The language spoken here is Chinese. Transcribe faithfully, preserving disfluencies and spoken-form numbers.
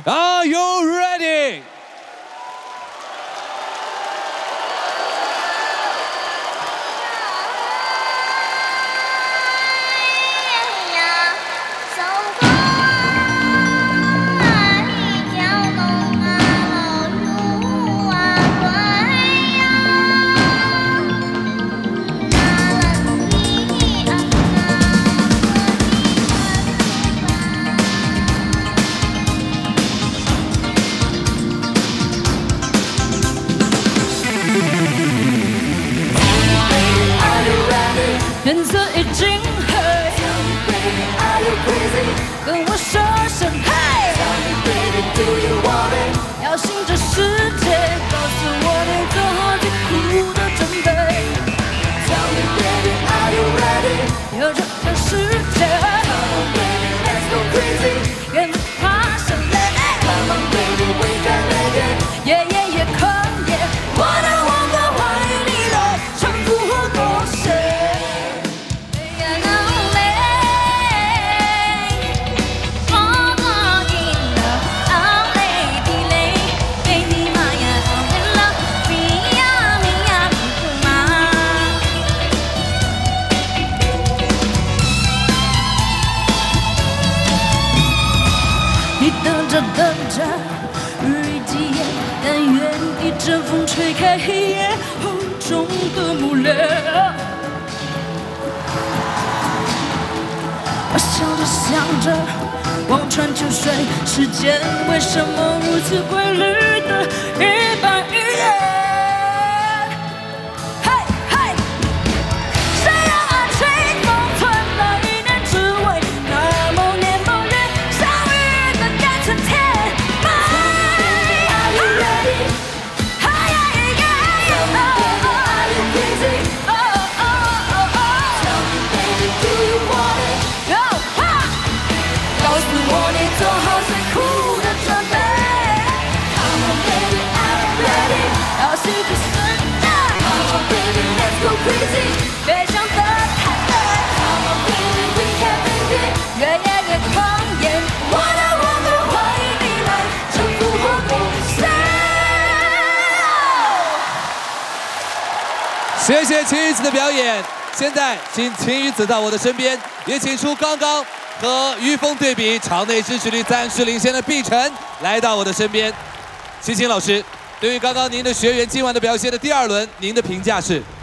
Are you ready? 颜色已经黑，跟我说声嘿，要醒这世界，告诉我你做好最酷的准备。有这个世界，别怕生累，夜夜夜空夜，我的王国欢迎你来，穿过或过谁。 你等着等着，日以继夜，但愿一阵风吹开黑夜厚重的幕帘。我想着想着，望穿秋水，时间为什么如此规律的一板一眼？ 别想得太累，越夜越狂野，我的王国欢迎你来，征服或攻陷。 谢谢晴雨子的表演。现在请晴雨子到我的身边，也请出刚刚和于峰对比场内支持率暂时领先的碧晨来到我的身边。齐秦老师，对于刚刚您的学员今晚的表现的第二轮，您的评价是？